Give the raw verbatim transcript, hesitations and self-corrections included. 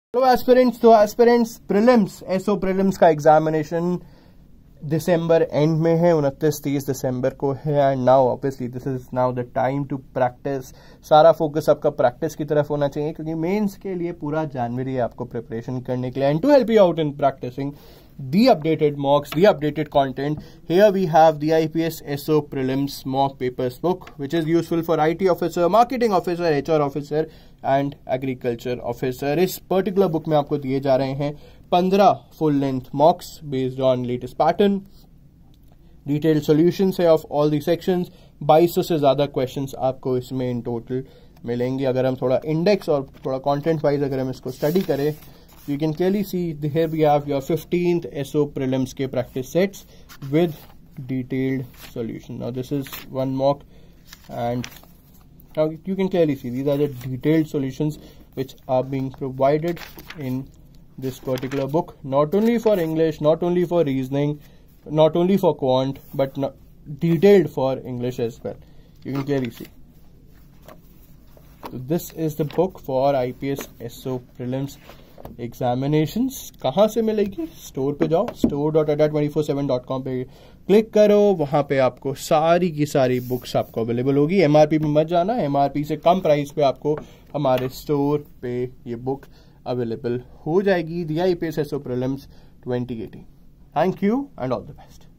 Hello aspirants, तो aspirants prelims S O prelims का examination दिसंबर एंड में है, उनतीस तीस दिसंबर को है। And now obviously this is now the time to practice. सारा फोकस आपका प्रैक्टिस की तरफ होना चाहिए क्योंकि मेंस के लिए पूरा जनवरी आपको प्रिपरेशन करने के लिए। And to help you out in practicing the updated mocks, the updated content, here we have the I P S S O prelims mock papers book, which is useful for I T officer, marketing officer, H R officer and agriculture officer. इस particular book में आपको दिए जा रहे हैं पंद्रह full length mocks based on latest pattern, detailed solutions है of all the sections। बाईस सौ से ज़्यादा questions आपको इसमें in total मिलेंगे। अगर हम थोड़ा index और थोड़ा content wise अगर हम इसको study करें, you can clearly see the, here we have your fifteenth S O prelims के practice sets with detailed solution. Now this is one mock and now you can clearly see these are the detailed solutions which are being provided in this particular book, not only for English, not only for reasoning, not only for quant, but not detailed for English as well. You can clearly see. So this is the book for I P S S O prelims examinations. कहाँ से मिलेगी? Store पे जाओ, store dot Adda twenty four seven dot com पे click करो, वहाँ पे आपको सारी की सारी बुक्स आपको अवेलेबल होगी। एमआरपी में मत जाना, एमआरपी से कम प्राइस पे आपको हमारे स्टोर पे ये बुक अवेलेबल हो जाएगी। The I P S S O prelims twenty eighteen. Thank you and all the best.